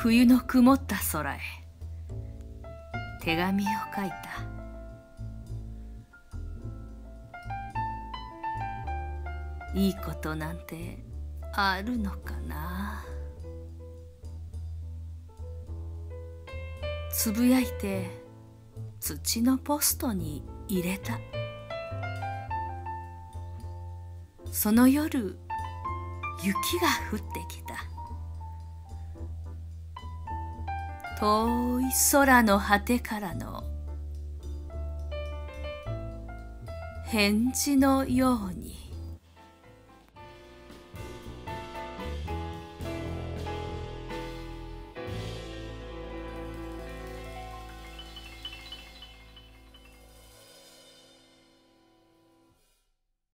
冬の曇った空へ手紙を書いた。いいことなんてあるのかな。つぶやいて土のポストに入れた。その夜、雪が降ってきた。遠い空の果てからの返事のように。